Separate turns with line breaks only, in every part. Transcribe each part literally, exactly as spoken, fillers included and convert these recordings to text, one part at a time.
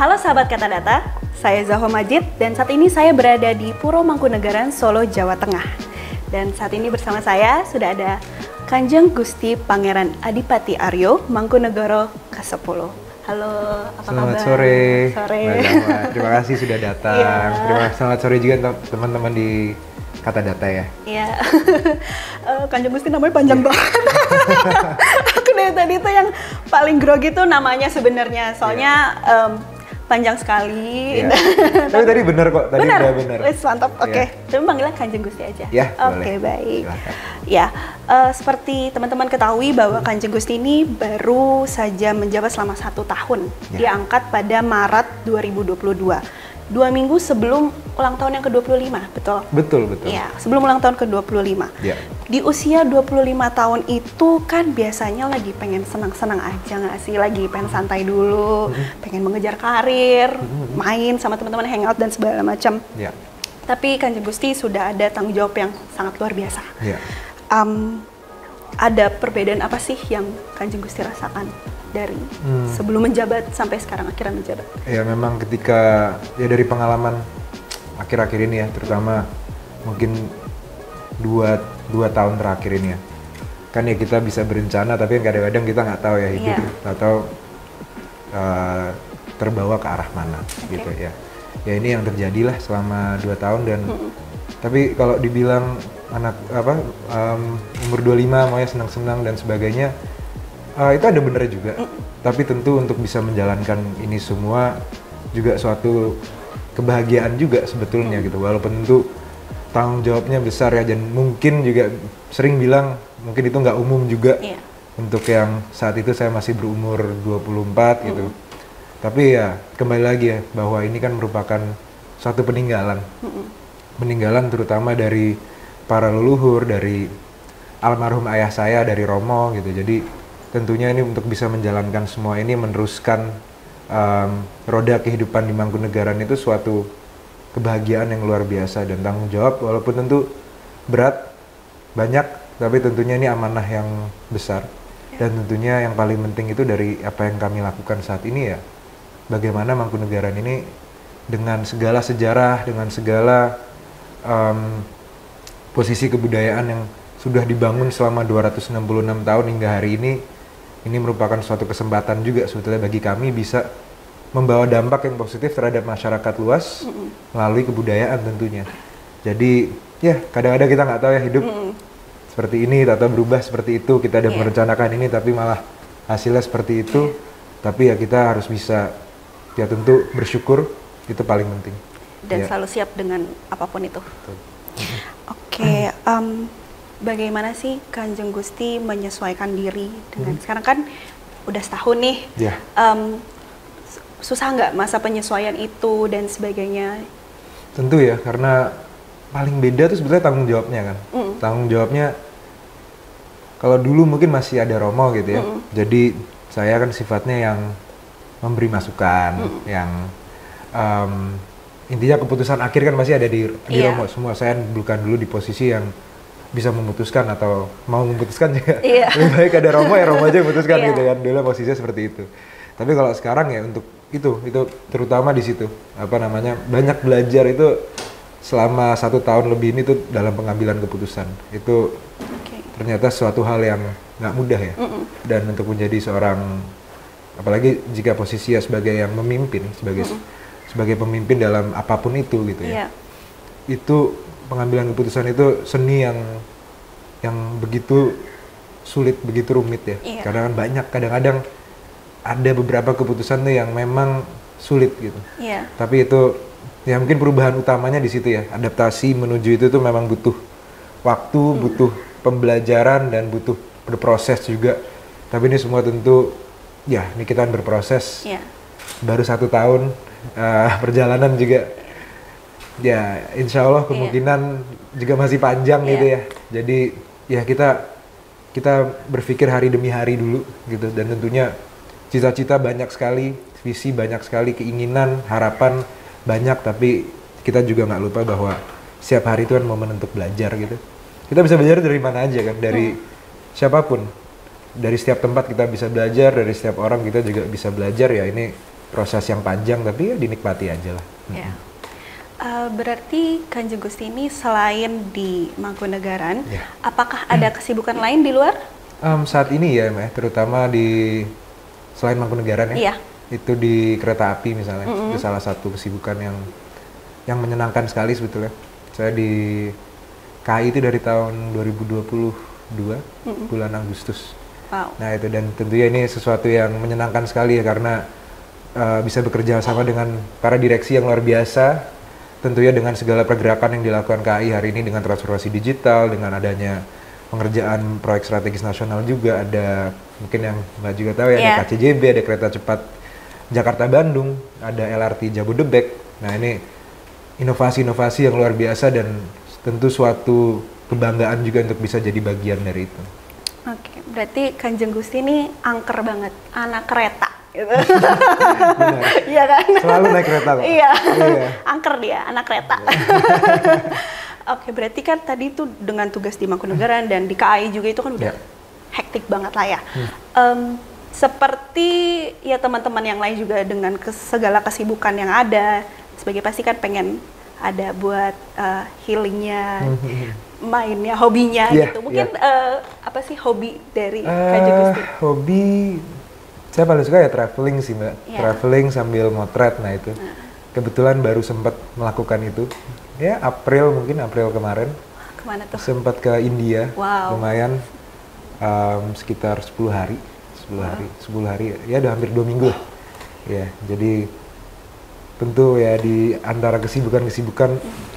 Halo sahabat Kata Data, saya Zahwa Majid dan saat ini saya berada di Puro Mangkunegaran, Solo, Jawa Tengah. Dan saat ini bersama saya sudah ada Kanjeng Gusti Pangeran Adipati Aryo, Mangkunegoro kesepuluh. Halo, apa
selamat
kabar?
Sore.
Sore.
Terima kasih sudah datang.
Yeah.
Terima kasih, selamat sore juga teman-teman di Kata Data ya.
Iya. uh, Kanjeng Gusti namanya panjang yeah. banget. Aku dari tadi tuh yang paling grogi tuh namanya sebenarnya, soalnya yeah. um, panjang sekali.
Yeah. Tapi tadi bener kok, tadi
bener.
udah bener.
Wes, mantap, oke. Okay.
Yeah.
Tapi panggilnya Kanjeng Gusti aja.
Ya, yeah,
oke, okay, baik. Silahkan. Ya, uh, seperti teman-teman ketahui bahwa Kanjeng Gusti ini baru saja menjabat selama satu tahun. Yeah. Diangkat pada Maret dua ribu dua puluh dua. Dua minggu sebelum ulang tahun yang ke dua puluh lima, betul?
Betul, betul.
Iya, sebelum ulang tahun ke dua puluh lima.
Yeah.
Di usia dua puluh lima tahun itu kan biasanya lagi pengen senang-senang aja nggak sih? Lagi pengen santai dulu, mm-hmm. pengen mengejar karir, mm-hmm. main sama teman-teman, hangout dan segala macam. Yeah. Tapi Kanjeng Gusti sudah ada tanggung jawab yang sangat luar biasa. Yeah. Um, ada perbedaan apa sih yang Kanjeng Gusti rasakan dari hmm. sebelum menjabat sampai sekarang akhirnya menjabat? Ya
memang ketika ya dari pengalaman akhir-akhir ini ya, terutama mungkin dua dua tahun terakhir ini ya, kan ya kita bisa berencana tapi kadang-kadang kita nggak tahu ya hidup yeah. atau uh, terbawa ke arah mana okay. gitu ya. Ya ini yang terjadilah selama dua tahun dan hmm. tapi kalau dibilang anak apa um, umur dua puluh lima maunya senang-senang dan sebagainya. Uh, itu ada bener juga, mm. tapi tentu untuk bisa menjalankan ini semua juga suatu kebahagiaan juga sebetulnya mm. gitu, walaupun tentu tanggung jawabnya besar ya, dan mungkin juga sering bilang mungkin itu nggak umum juga yeah. untuk yang saat itu saya masih berumur dua puluh empat mm. gitu, tapi ya kembali lagi ya bahwa ini kan merupakan suatu peninggalan, mm. peninggalan terutama dari para leluhur, dari almarhum ayah saya, dari Romo gitu, jadi tentunya ini untuk bisa menjalankan semua ini, meneruskan um, roda kehidupan di Mangkunegaran itu suatu kebahagiaan yang luar biasa dan tanggung jawab, walaupun tentu berat, banyak, tapi tentunya ini amanah yang besar. Dan tentunya yang paling penting itu dari apa yang kami lakukan saat ini ya, bagaimana Mangkunegaran ini dengan segala sejarah, dengan segala um, posisi kebudayaan yang sudah dibangun selama dua ratus enam puluh enam tahun hingga hari ini, ini merupakan suatu kesempatan juga sebetulnya bagi kami bisa membawa dampak yang positif terhadap masyarakat luas mm-hmm. melalui kebudayaan tentunya. Jadi ya kadang-kadang kita nggak tahu ya hidup mm-hmm. seperti ini atau berubah seperti itu, kita ada yeah. merencanakan ini tapi malah hasilnya seperti itu. Yeah. Tapi ya kita harus bisa ya tentu bersyukur, itu paling penting.
Dan ya. Selalu siap dengan apapun itu. Oke, okay, um, bagaimana sih Kanjeng Gusti menyesuaikan diri dengan hmm. sekarang kan udah setahun nih, yeah. um, susah nggak masa penyesuaian itu dan sebagainya?
Tentu ya, karena paling beda tuh sebetulnya tanggung jawabnya kan. Mm. Tanggung jawabnya kalau dulu mungkin masih ada Romo gitu ya, mm. jadi saya kan sifatnya yang memberi masukan, mm. yang um, intinya keputusan akhir kan masih ada di, di yeah. Romo semua. Saya bukan dulu di posisi yang bisa memutuskan atau mau memutuskan juga. Iya. Lebih baik ada Romo ya Romo aja yang memutuskan iya. gitu kan. Dulu posisinya seperti itu. Tapi kalau sekarang ya untuk itu, itu terutama di situ. Apa namanya, banyak belajar itu selama satu tahun lebih ini tuh dalam pengambilan keputusan. Itu okay. ternyata suatu hal yang nggak mudah ya. Mm-mm. Dan untuk menjadi seorang, apalagi jika posisi ya sebagai yang memimpin, sebagai Mm-mm. sebagai pemimpin dalam apapun itu gitu ya. Yeah. Itu pengambilan keputusan itu seni yang yang begitu sulit, begitu rumit ya. Iya. Karena kan banyak, kadang-kadang ada beberapa keputusan tuh yang memang sulit gitu. Iya. Tapi itu ya mungkin perubahan utamanya di situ ya. Adaptasi menuju itu tuh memang butuh waktu, hmm. butuh pembelajaran dan butuh berproses juga. Tapi ini semua tentu ya ini kita berproses. Iya. Baru satu tahun uh, perjalanan juga. Ya, insya Allah kemungkinan yeah. juga masih panjang yeah. gitu ya. Jadi ya kita kita berpikir hari demi hari dulu gitu, dan tentunya cita-cita banyak sekali, visi banyak sekali, keinginan, harapan banyak, tapi kita juga nggak lupa bahwa setiap hari itu kan momen untuk belajar gitu. Kita bisa belajar dari mana aja kan, dari hmm. siapapun, dari setiap tempat kita bisa belajar, dari setiap orang kita juga bisa belajar ya. Ini proses yang panjang, tapi ya dinikmati aja lah.
Ya. Uh, berarti Kanjeng Gusti ini selain di Mangkunegaran,
ya.
apakah ada kesibukan lain di luar?
Um, saat ini ya, Mbak, terutama di selain Mangkunegaran ya,
iya.
itu di kereta api misalnya,
mm-hmm.
itu salah satu kesibukan yang yang menyenangkan sekali sebetulnya. Saya di K A I itu dari tahun dua ribu dua puluh dua, mm-hmm. bulan Agustus.
Wow.
Nah itu, dan tentunya ini sesuatu yang menyenangkan sekali ya, karena uh, bisa bekerja sama dengan para direksi yang luar biasa, tentunya dengan segala pergerakan yang dilakukan K A I hari ini dengan transformasi digital, dengan adanya pengerjaan proyek strategis nasional juga, ada mungkin yang Mbak juga tahu ya, yeah. ada K C J B, ada kereta cepat Jakarta-Bandung, ada L R T Jabodebek. Nah ini inovasi-inovasi yang luar biasa dan tentu suatu kebanggaan juga untuk bisa jadi bagian dari itu.
Oke, berarti Kanjeng Gusti ini angker banget, anak kereta. Gitu. Iya kan?
Selalu naik kereta kok.
Iya, iya. Angker dia, anak kereta. Oke, berarti kan tadi itu dengan tugas di Mangkunegaran dan di K A I juga itu kan udah yeah. hektik banget lah ya. Hmm. Um, seperti ya teman-teman yang lain juga dengan kes, segala kesibukan yang ada, sebagai pasti kan pengen ada buat uh, healingnya, hmm. mainnya, hobinya yeah, gitu. Mungkin yeah. uh, apa sih hobi dari uh, Kanjeng Gusti?
Hobi, saya paling suka ya traveling sih Mbak. Yeah. Traveling sambil motret, nah itu. Uh. Kebetulan baru sempat melakukan itu. Ya, April mungkin, April kemarin.
Kemana tuh? Sempat
ke India,
wow.
lumayan, um, sekitar sepuluh hari, sepuluh hari, sepuluh hari, ya udah hampir dua minggu. Ya, jadi tentu ya di antara kesibukan-kesibukan,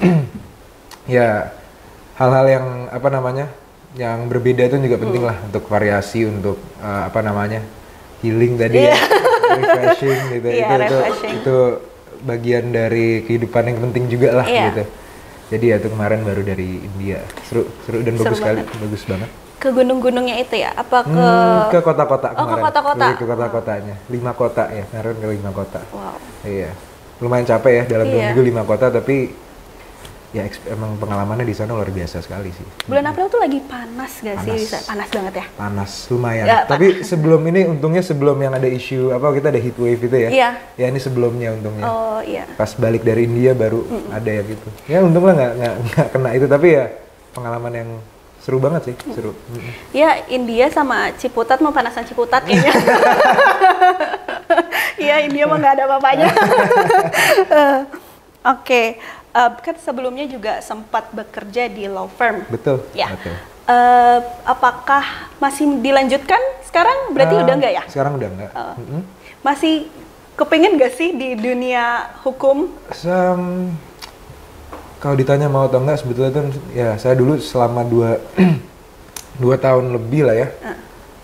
ya hal-hal yang apa namanya, yang berbeda itu juga penting hmm. lah untuk variasi, untuk uh, apa namanya, healing tadi yeah. ya, refreshing gitu, yeah, itu, refreshing. itu itu bagian dari kehidupan yang penting juga lah yeah. gitu. Jadi ya itu kemarin baru dari India, seru, seru dan seru bagus sekali, bagus banget.
Ke gunung-gunungnya itu ya? Apa ke
hmm, ke kota-kota kemarin?
Oh, ke kota-kota.
Ke kota-kotanya, lima kota ya, kemarin ke lima kota.
Wow.
Iya, lumayan capek ya dalam dua
iya.
minggu lima kota, tapi ya emang pengalamannya di sana luar biasa sekali sih.
Bulan April tuh lagi panas gak
panas.
sih? Panas banget ya?
Panas, lumayan.
Ya,
tapi panas. Sebelum ini untungnya sebelum yang ada isu apa kita ada heat wave itu ya.
Iya.
Ya ini sebelumnya untungnya.
Oh iya.
Pas balik dari India baru mm-mm. ada ya gitu. Ya untunglah nggak nggak kena itu, tapi ya pengalaman yang seru banget sih, seru. Mm-mm.
Ya India sama Ciputat mau panasan Ciputat kayaknya. Iya India mah nggak ada apa-apanya. uh, Oke. Okay. Uh, kan sebelumnya juga sempat bekerja di law firm.
Betul.
Ya.
Okay.
Uh, apakah masih dilanjutkan sekarang? Berarti uh, udah enggak ya?
Sekarang udah enggak.
Uh,
mm-hmm.
Masih kepengen nggak sih di dunia hukum?
Sem, kalau ditanya mau atau enggak, sebetulnya itu ya saya dulu selama dua dua tahun lebih lah ya. Uh.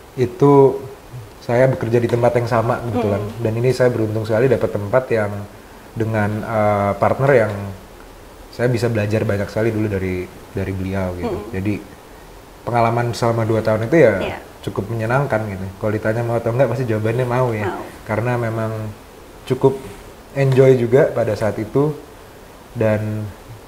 Itu saya bekerja di tempat yang sama kebetulan. Mm. Dan ini saya beruntung sekali dapat tempat yang dengan uh, partner yang saya bisa belajar banyak sekali dulu dari dari beliau gitu. Mm. Jadi pengalaman selama dua tahun itu ya yeah. cukup menyenangkan gitu. Kalau ditanya mau atau enggak pasti jawabannya mau ya. Mau. Karena memang cukup enjoy juga pada saat itu, dan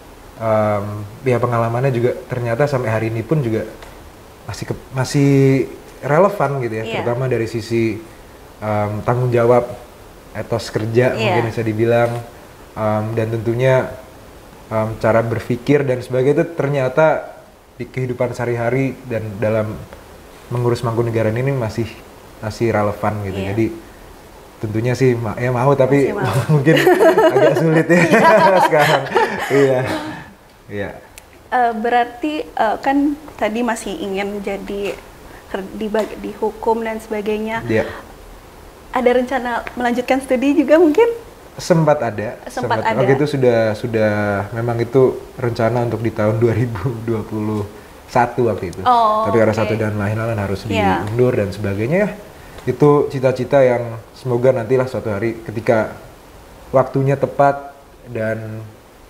um, ya pengalamannya juga ternyata sampai hari ini pun juga masih ke, masih relevan gitu ya. Yeah. Terutama dari sisi um, tanggung jawab, etos kerja yeah. mungkin bisa dibilang, um, dan tentunya Um, cara berpikir dan sebagainya itu ternyata di kehidupan sehari-hari dan dalam mengurus Mangkunegaran ini masih masih relevan gitu. Yeah. Jadi tentunya sih ma ya mau, tapi mau. Mungkin agak sulit ya sekarang. Iya. Iya.
Uh, berarti uh, kan tadi masih ingin jadi di di hukum dan sebagainya.
Yeah.
Ada rencana melanjutkan studi juga mungkin?
Sempat ada,
sempat, sempat ada.
Waktu itu sudah sudah memang itu rencana untuk di tahun dua ribu dua puluh satu waktu itu.
Oh,
tapi karena
okay.
satu dan lain hal harus
yeah.
diundur dan sebagainya ya. Itu cita-cita yang semoga nantilah suatu hari ketika waktunya tepat dan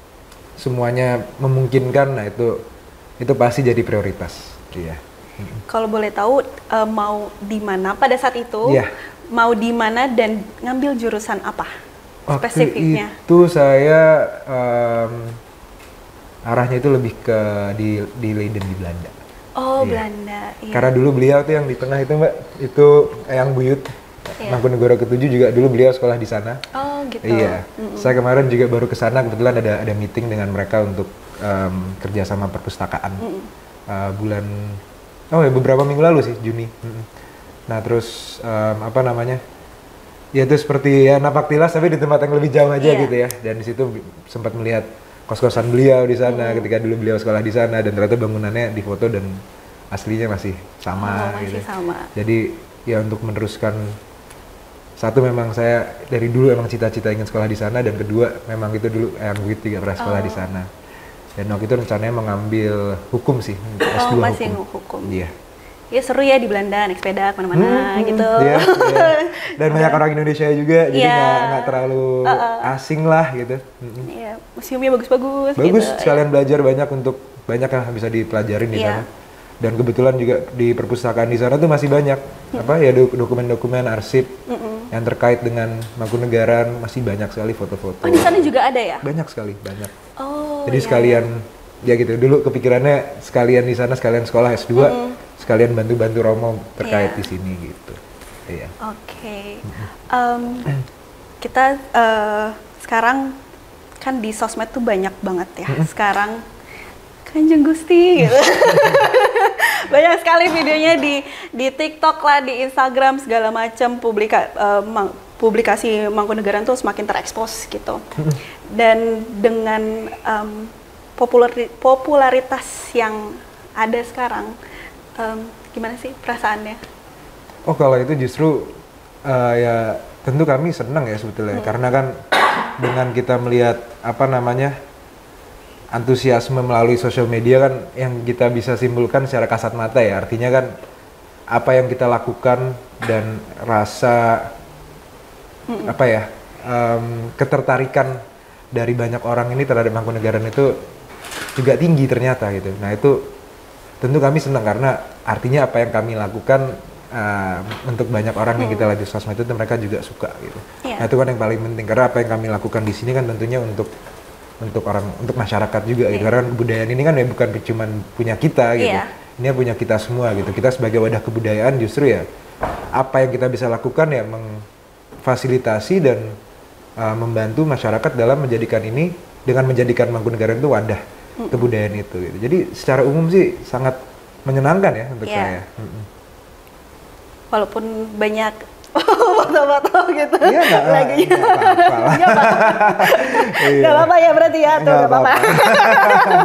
semuanya memungkinkan, nah itu itu pasti jadi prioritas. Iya.
Kalau boleh tahu uh, mau di mana pada saat itu?
Yeah.
Mau di mana dan ngambil jurusan apa?
Waktu itu saya um, arahnya itu lebih ke di di Leiden di Belanda.
Oh,
iya.
Belanda. Iya.
Karena dulu beliau tuh yang di tengah itu Mbak, itu Eyang Buyut,
Iya.
Mangkunegara ketujuh juga dulu beliau sekolah di sana.
Oh gitu.
Iya,
Mm-mm.
saya kemarin juga baru ke sana, kebetulan ada ada meeting dengan mereka untuk um, kerjasama perpustakaan. Uh, bulan, oh ya beberapa minggu lalu sih, Juni. Mm-mm. Nah terus um, apa namanya? Ya itu seperti ya napak tilas tapi di tempat yang lebih jauh aja
Iya.
gitu ya. Dan di situ sempat melihat kos-kosan beliau di sana
Mm.
ketika dulu beliau sekolah di sana, dan ternyata bangunannya difoto dan aslinya masih sama
Oh, masih
gitu.
sama.
Jadi ya untuk meneruskan, satu memang saya dari dulu emang cita-cita ingin sekolah di sana, dan kedua memang itu dulu Eyang Wit juga pernah sekolah
Oh.
di sana. Dan waktu itu rencananya mengambil hukum sih, S
Oh,
dua
masih
hukum.
hukum.
Iya.
Ya seru ya di Belanda naik sepeda kemana-mana
Hmm,
gitu.
iya, iya. Dan banyak orang Indonesia juga, jadi
Iya.
nggak nggak terlalu
Uh-uh.
asing lah gitu. Mm-mm.
Iya, museumnya bagus-bagus.
Bagus,
gitu.
sekalian belajar banyak untuk banyak yang bisa dipelajarin di
Iya.
sana. Dan kebetulan juga di perpustakaan di sana tuh masih banyak apa ya dok- dokumen-dokumen arsip
Mm-mm.
yang terkait dengan Mangkunegaran, masih banyak sekali foto-foto.
Oh di sana juga ada ya?
Banyak sekali, banyak.
Oh.
Jadi
iya,
sekalian ya gitu dulu kepikirannya sekalian di sana sekalian sekolah S dua,
Mm-mm.
sekalian bantu-bantu Romo terkait
Iya.
di sini gitu. Iya.
Oke. Em, kita eh, sekarang kan di sosmed tuh banyak banget ya. Sekarang Kanjeng Gusti gitu. Banyak sekali videonya di di TikTok lah, di Instagram segala macam publika eh, mang- publikasi Mangkunegaran tuh semakin terekspos gitu. Dan dengan em, populari- popularitas yang ada sekarang, em, gimana sih perasaannya?
Oh kalau itu justru uh, ya tentu kami senang ya sebetulnya,
Hmm.
karena kan dengan kita melihat apa namanya antusiasme melalui sosial media kan yang kita bisa simpulkan secara kasat mata ya, artinya kan apa yang kita lakukan dan rasa
Hmm.
apa ya um, ketertarikan dari banyak orang ini terhadap Mangkunegaran itu juga tinggi ternyata gitu. Nah itu tentu kami senang karena artinya apa yang kami lakukan uh, untuk banyak orang yang kita lihat di sosmed itu mereka juga suka gitu.
Iya.
Nah itu kan yang paling penting, karena apa yang kami lakukan di sini kan tentunya untuk untuk orang untuk masyarakat juga gitu.
Iya.
Karena kebudayaan ini kan ya bukan cuma punya kita gitu.
Iya.
Ini punya kita semua gitu. Kita sebagai wadah kebudayaan justru ya apa yang kita bisa lakukan ya memfasilitasi dan uh, membantu masyarakat dalam menjadikan ini dengan menjadikan Mangkunegaran itu wadah
Mm-mm.
kebudayaan itu gitu. Jadi secara umum sih sangat menyenangkan ya untuk
Iya.
saya. Mm-mm.
Walaupun banyak foto-foto gitu
Iya nggak
lagi.
nggak apa-apa lah.
Nggak apa-apa.
Iya.
Nggak apa-apa ya berarti ya, tuh
Nggak
nggak apa-apa.
apa-apa.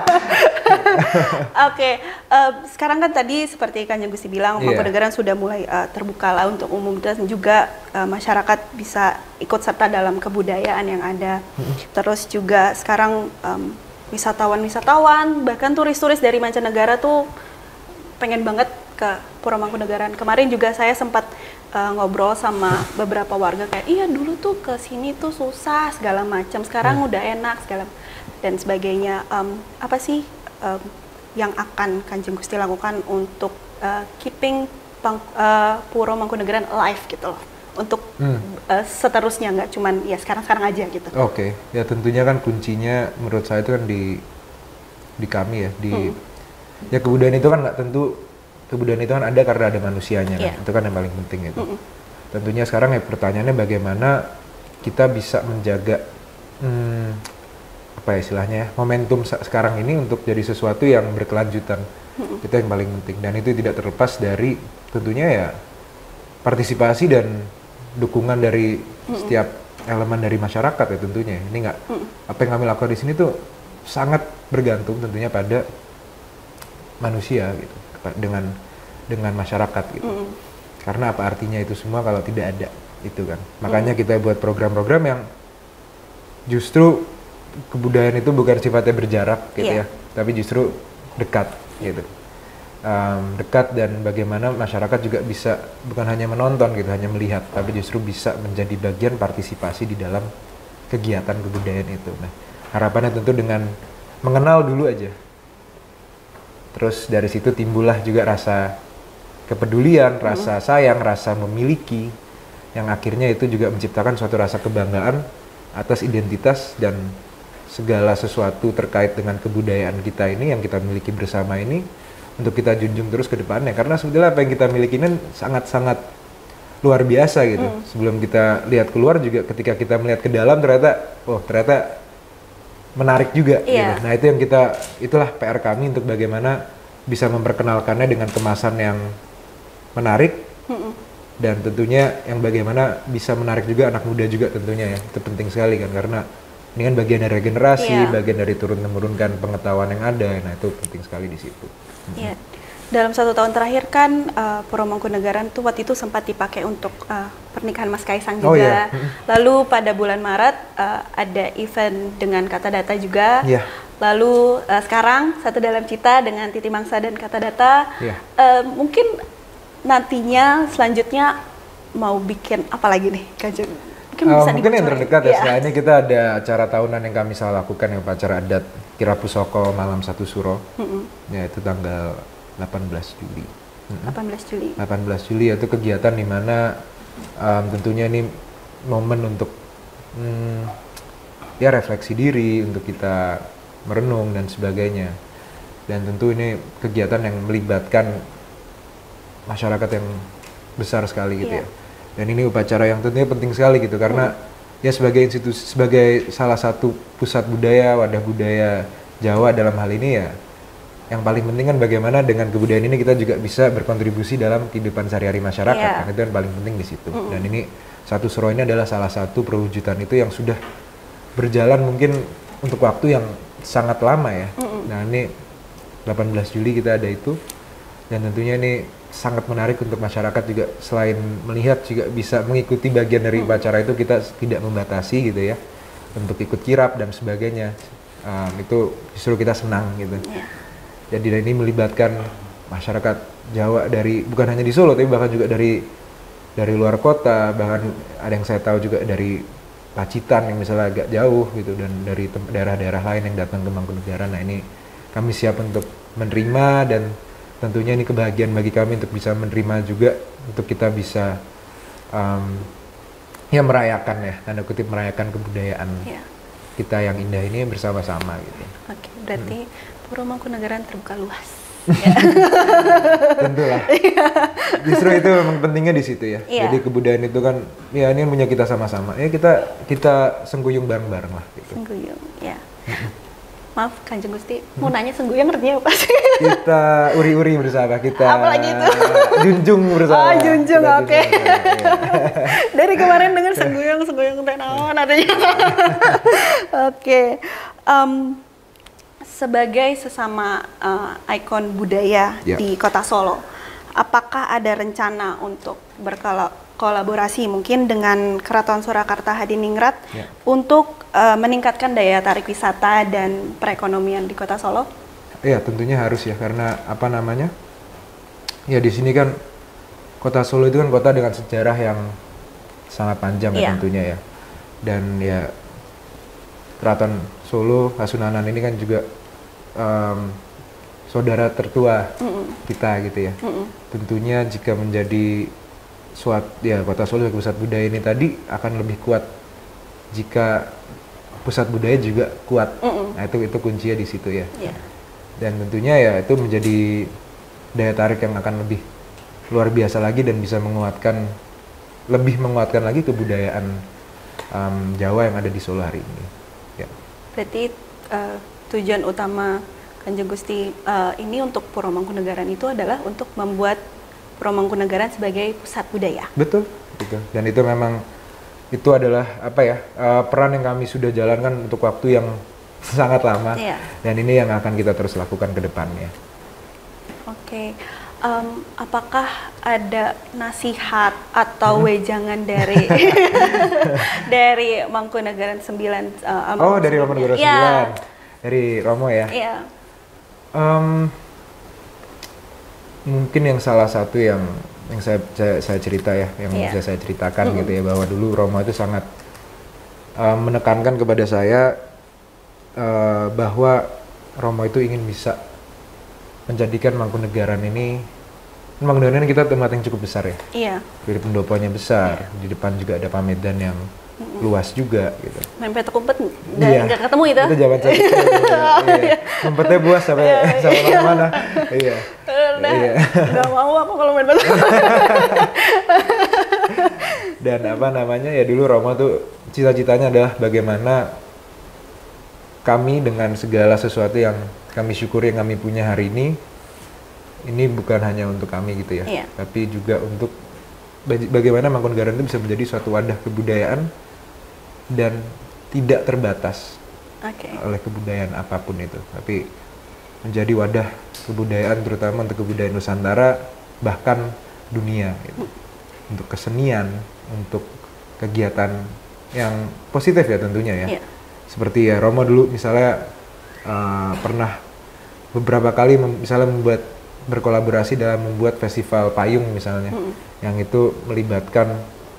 Oke, eh, sekarang kan tadi seperti Kanjeng Gusti bilang,
Iya.
Mangkunegaran sudah mulai eh, terbuka lah untuk umum dan juga eh, masyarakat bisa ikut serta dalam kebudayaan yang ada. Terus juga sekarang em, wisatawan-wisatawan, bahkan turis-turis dari mancanegara tuh pengen banget ke Pura Mangkunegaran. Kemarin juga saya sempat eh, ngobrol sama beberapa warga kayak, iya dulu tuh ke sini tuh susah segala macam, sekarang udah enak segala dan sebagainya. Em, apa sih em, yang akan Kanjeng Gusti lakukan untuk eh, keeping Pang, eh, Pura Mangkunegaran alive gitu loh, untuk
Hmm.
eh, seterusnya, nggak cuman ya sekarang-sekarang aja gitu.
Oke, ya tentunya kan kuncinya menurut saya itu kan di di kami ya, di
Hmm.
ya kebudayaan itu kan nggak tentu, kebudayaan itu kan ada karena ada manusianya kan,
Iya.
itu kan yang paling penting itu.
Mm-mm.
Tentunya sekarang ya pertanyaannya bagaimana kita bisa menjaga hmm, apa ya istilahnya ya, momentum sa- sekarang ini untuk jadi sesuatu yang berkelanjutan.
Mm-mm.
Itu yang paling penting, dan itu tidak terlepas dari tentunya ya partisipasi dan dukungan dari setiap elemen dari masyarakat ya tentunya. Ini nggak
Mm-mm.
apa yang kami lakukan di sini tuh sangat bergantung tentunya pada manusia gitu, kepa- dengan dengan masyarakat gitu.
Mm-mm.
Karena apa artinya itu semua kalau tidak ada itu kan. Makanya kita buat program-program yang justru kebudayaan itu bukan sifatnya berjarak gitu
Iya.
ya, tapi justru dekat gitu. Um, dekat dan bagaimana masyarakat juga bisa bukan hanya menonton gitu, hanya melihat, tapi justru bisa menjadi bagian partisipasi di dalam kegiatan kebudayaan itu. Nah, harapannya tentu dengan mengenal dulu aja. Terus dari situ timbullah juga rasa kepedulian, rasa sayang, rasa memiliki, yang akhirnya itu juga menciptakan suatu rasa kebanggaan atas identitas dan segala sesuatu terkait dengan kebudayaan kita ini yang kita miliki bersama ini, untuk kita junjung terus ke depannya. Karena sebetulnya apa yang kita miliki ini sangat-sangat luar biasa gitu.
Mm.
Sebelum kita lihat keluar juga, ketika kita melihat ke dalam ternyata, oh ternyata menarik juga.
Iya.
Gitu. Nah itu yang kita, itulah P R kami untuk bagaimana bisa memperkenalkannya dengan kemasan yang menarik.
Mm-mm.
Dan tentunya yang bagaimana bisa menarik juga anak muda juga tentunya ya. Itu penting sekali kan, karena ini kan bagian dari regenerasi,
Iya.
bagian dari turun-temurunkan pengetahuan yang ada. Nah itu penting sekali di situ.
Iya. Dalam satu tahun terakhir kan uh, Puro Mangkunegaran tuh waktu itu sempat dipakai untuk uh, pernikahan Mas Kaisang juga.
Oh, iya.
Lalu pada bulan Maret uh, ada event dengan Kata Data juga.
Iya.
Lalu uh, sekarang Satu Dalam Cita dengan Titi Mangsa dan Kata Data.
Iya.
Uh, mungkin nantinya selanjutnya mau bikin apa lagi nih, Kanjeng? Mungkin
Uh,
bisa
mungkin yang
dibocorin.
terdekat ya,
Iya.
setelah ini kita ada acara tahunan yang kami selalu lakukan, yang acara adat Kira Pusoko Malam Satu Suro.
Mm-mm.
Ya itu tanggal delapan belas Juli. Mm-mm.
delapan belas Juli.
delapan belas Juli itu kegiatan di mana um, tentunya ini momen untuk hmm, ya refleksi diri, untuk kita merenung dan sebagainya. Dan tentu ini kegiatan yang melibatkan masyarakat yang besar sekali gitu
Iya.
ya. Dan ini upacara yang tentunya penting sekali gitu, karena
Hmm.
ya sebagai institusi, sebagai salah satu pusat budaya, wadah budaya Jawa dalam hal ini ya, yang paling penting kan bagaimana dengan kebudayaan ini kita juga bisa berkontribusi dalam kehidupan sehari-hari masyarakat.
Iya.
Kan itu yang paling penting di situ.
Mm-mm.
Dan ini Satu Suro ini adalah salah satu perwujudan itu yang sudah berjalan mungkin untuk waktu yang sangat lama ya.
Mm-mm.
Nah ini delapan belas Juli kita ada itu, dan tentunya ini sangat menarik untuk masyarakat juga, selain melihat juga bisa mengikuti bagian dari upacara itu, kita tidak membatasi gitu ya untuk ikut kirap dan sebagainya. Um, itu justru kita senang gitu.
Iya.
Jadi ini melibatkan masyarakat Jawa dari, bukan hanya di Solo tapi bahkan juga dari dari luar kota, bahkan ada yang saya tahu juga dari Pacitan yang misalnya agak jauh gitu, dan dari tem- daerah-daerah lain yang datang ke Mangkunegaran. Nah ini kami siap untuk menerima, dan tentunya ini kebahagiaan bagi kami untuk bisa menerima juga, untuk kita bisa um, ya merayakan ya, tanda kutip merayakan kebudayaan
Iya.
kita yang indah ini bersama-sama gitu.
Oke, berarti Puro Mangkunegaran terbuka luas.
Tentulah. Justru itu memang pentingnya di situ ya.
Iya.
Jadi kebudayaan itu kan ya ini yang punya kita sama-sama. Ya kita kita sengguyung bareng-bareng lah gitu.
Sengguyung, ya. Maaf Kanjeng Gusti, mau nanya sengguyung artinya apa sih?
Kita uri-uri bersama, kita
Apalagi itu?
junjung bersama.
Oh, junjung,
Kita
oke.
bersama, iya.
Dari kemarin dengar sengguyung, sengguyung teh naon artinya. Oke. Em, sebagai sesama eh, ikon budaya
Ya.
di Kota Solo, apakah ada rencana untuk berkolaborasi mungkin dengan Keraton Surakarta Hadiningrat
Ya.
untuk eh, meningkatkan daya tarik wisata dan perekonomian di Kota Solo?
Iya, tentunya harus ya, karena apa namanya? Ya di sini kan Kota Solo itu kan kota dengan sejarah yang sangat panjang ya
Iya.
tentunya ya. Dan ya Keraton Solo Kasunanan ini kan juga em, saudara tertua
Mm-mm.
kita gitu ya.
Mm-mm.
Tentunya jika menjadi suatu ya Kota Solo sebagai pusat budaya ini tadi akan lebih kuat jika pusat budaya juga kuat.
Mm-mm.
Nah itu itu kuncinya di situ ya.
Iya.
Dan tentunya ya itu menjadi daya tarik yang akan lebih luar biasa lagi, dan bisa menguatkan, lebih menguatkan lagi kebudayaan em, Jawa yang ada di Solo hari ini. Ya.
Berarti eh, tujuan utama Kanjeng Gusti eh, ini untuk Puro Mangkunegaran itu adalah untuk membuat Puro Mangkunegaran sebagai pusat budaya.
Betul, betul. Dan itu memang itu adalah apa ya eh, peran yang kami sudah jalankan untuk waktu yang sangat lama.
Iya.
Dan ini yang akan kita terus lakukan ke depannya.
Oke, Em, apakah ada nasihat atau wejangan dari dari Mangkunegaran sembilan? eh,
Oh, dari Mangkunegaran
Iya.
sembilan. Dari Romo ya.
Iya.
Em, mungkin yang salah satu yang yang saya saya, saya cerita ya, yang
Iya.
bisa saya ceritakan
Mm-mm.
gitu ya, bahwa dulu Romo itu sangat em, menekankan kepada saya eh, bahwa Romo itu ingin bisa menjadikan Mangkunegaran ini, Mangkunegaran ini kita tempat yang cukup besar ya.
Iya.
Jadi pendoponya besar, di depan juga ada Pamedan yang luas juga gitu.
Main petak umpet nggak
Iya.
nggak ketemu itu?
Itu zaman saya kecil. Iya. Umpetnya buas sampai sampai mana-mana. Iya.
Nah,
Iya.
nggak mau aku kalau main petak umpet.
Dan apa namanya ya dulu Romo tuh cita-citanya adalah bagaimana kami dengan segala sesuatu yang kami syukuri yang kami punya hari ini, ini bukan hanya untuk kami gitu ya,
Iya.
tapi juga untuk bag- bagaimana Mangkunegaran itu bisa menjadi suatu wadah kebudayaan dan tidak terbatas
Oke.
oleh kebudayaan apapun itu, tapi menjadi wadah kebudayaan terutama untuk kebudayaan Nusantara bahkan dunia gitu. Untuk kesenian, untuk kegiatan yang positif ya tentunya ya.
Iya.
Seperti ya Romo dulu misalnya uh, pernah beberapa kali mem- misalnya membuat berkolaborasi dalam membuat festival payung misalnya,
Mm-mm.
yang itu melibatkan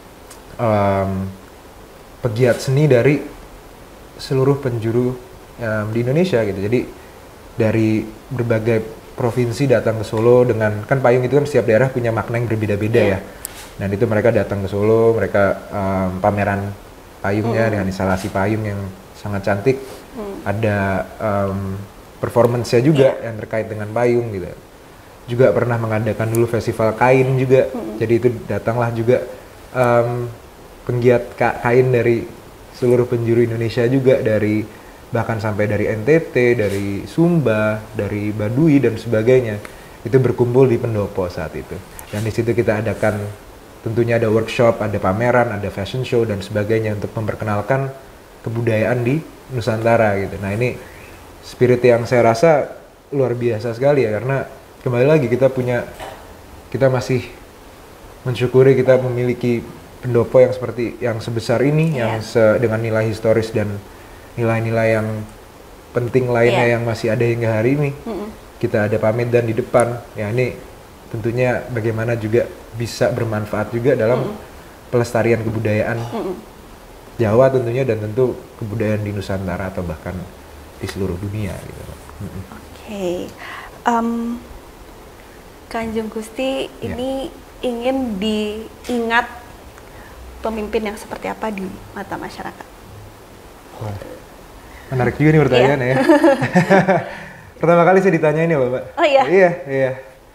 um, pegiat seni dari seluruh penjuru um, di Indonesia gitu. Jadi dari berbagai provinsi datang ke Solo dengan kan payung itu kan setiap daerah punya makna yang berbeda-beda
Yeah.
ya. Dan itu mereka datang ke Solo, mereka um, pameran payungnya
Mm.
dengan instalasi payung yang sangat cantik.
Mm.
Ada um, performance-nya juga yang terkait dengan payung gitu. Juga pernah mengadakan dulu festival kain juga.
Mm.
Jadi itu datanglah juga um, penggiat ka- kain dari seluruh penjuru Indonesia juga, dari bahkan sampai dari N T T, dari Sumba, dari Baduy dan sebagainya. Itu berkumpul di Pendopo saat itu. Dan di situ kita adakan tentunya ada workshop, ada pameran, ada fashion show dan sebagainya untuk memperkenalkan kebudayaan di Nusantara gitu. Nah ini spirit yang saya rasa luar biasa sekali ya, karena kembali lagi kita punya, kita masih mensyukuri kita memiliki pendopo yang seperti yang sebesar ini,
Yeah.
yang se- dengan nilai historis dan nilai-nilai yang penting lainnya
Yeah.
yang masih ada hingga hari ini.
Mm-mm.
Kita ada Pamedan di depan, ya ini tentunya bagaimana juga bisa bermanfaat juga dalam
Mm.
pelestarian kebudayaan
Mm-mm.
Jawa tentunya, dan tentu kebudayaan di Nusantara atau bahkan di seluruh dunia gitu. Mm-mm.
Oke, Em, Kanjeng Gusti
Ya.
ini ingin diingat pemimpin yang seperti apa di mata masyarakat?
Wah, menarik juga nih pertanyaannya ya. Pertama kali saya ditanya ini loh, Mbak.
Oh iya?
Iya, iya.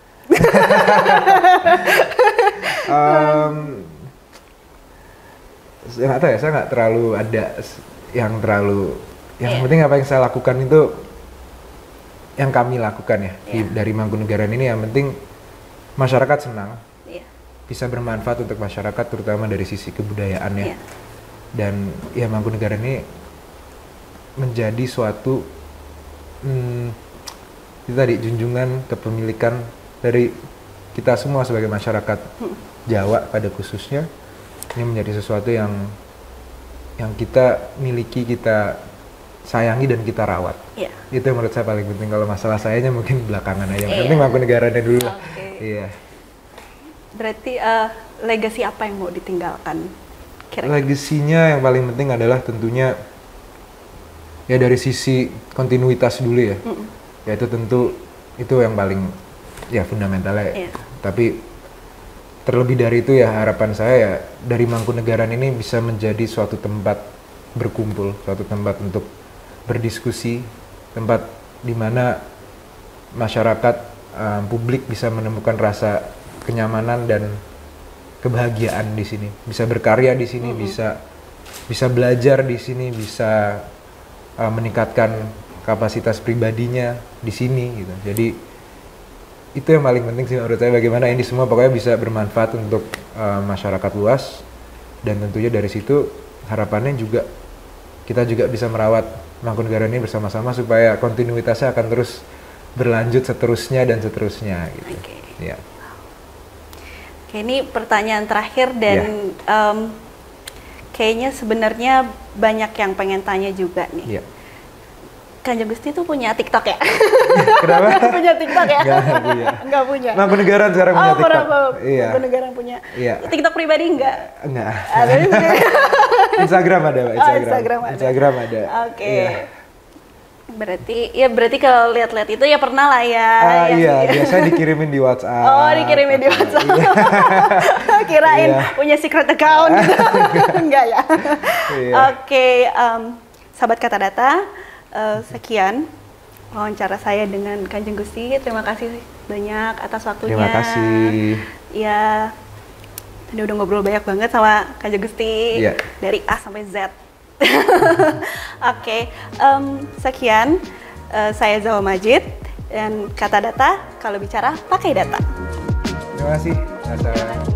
um, saya nggak tahu ya, saya nggak terlalu ada s- yang terlalu, yang
Iya.
penting apa yang saya lakukan itu, yang kami lakukan ya, di-
Iya.
dari Mangkunegaran ini yang penting masyarakat senang,
Iya.
bisa bermanfaat untuk masyarakat terutama dari sisi kebudayaannya.
Iya.
Dan ya Mangkunegaran ini menjadi suatu hmm, itu tadi junjungan kepemilikan dari kita semua sebagai masyarakat
Hmm.
Jawa pada khususnya. Ini menjadi sesuatu yang yang kita miliki, kita sayangi dan kita rawat.
Iya.
Itu yang menurut saya paling penting. Kalau masalah sayanya mungkin belakangan aja. Yang
Iya.
penting Mangkunegarannya dulu lah.
Oke.
Iya.
Berarti eh, legacy apa yang mau ditinggalkan? Kira-kira?
Legasinya yang paling penting adalah tentunya ya dari sisi kontinuitas dulu ya.
Mm-mm.
Yaitu tentu itu yang paling ya fundamentalnya.
Iya.
Tapi terlebih dari itu ya harapan saya ya dari Mangkunegaran ini bisa menjadi suatu tempat berkumpul, suatu tempat untuk berdiskusi, tempat di mana masyarakat um, publik bisa menemukan rasa kenyamanan dan kebahagiaan di sini, bisa berkarya di sini,
Mhm.
bisa bisa belajar di sini, bisa uh, meningkatkan kapasitas pribadinya di sini gitu. Jadi itu yang paling penting sih menurut saya, bagaimana ini semua pokoknya bisa bermanfaat untuk uh, masyarakat luas, dan tentunya dari situ harapannya juga kita juga bisa merawat Mangkunegaran ini bersama-sama supaya kontinuitasnya akan terus berlanjut seterusnya dan seterusnya gitu.
Oke.
Ya.
Oke, ini pertanyaan terakhir dan em, kayaknya sebenarnya banyak yang pengen tanya juga nih.
Iya.
Kanjeng Gusti tuh punya TikTok ya?
Kenapa?
Punya TikTok ya?
Nggak punya.
Nggak punya.
Mangkunegaran sekarang punya
Oh,
TikTok.
berapa?
Iya.
Mangkunegaran punya.
Iya.
TikTok pribadi enggak?
Enggak.
Ada juga.
Instagram ada, Pak.
Oh,
Instagram.
Instagram ada.
Instagram ada.
Oke.
Iya.
Berarti ya berarti kalau lihat-lihat itu ya pernah lah ya.
Ah,
yang
iya,
di-
biasanya dikirimin di WhatsApp.
Oh, dikirimin di WhatsApp.
Iya.
Kirain
Iya.
punya secret account gitu. Enggak ya.
Iya.
Oke, em, sahabat Kata Data, eh, sekian wawancara saya dengan Kanjeng Gusti. Terima kasih banyak atas waktunya.
Terima kasih.
Ya, Ini udah ngobrol banyak banget sama Kak Jagusti,
Iya.
dari A sampai Z. Oke, em, sekian. Eh, saya Zawa Majid, dan kata data, kalau bicara pakai data.
Terima kasih. Nasa.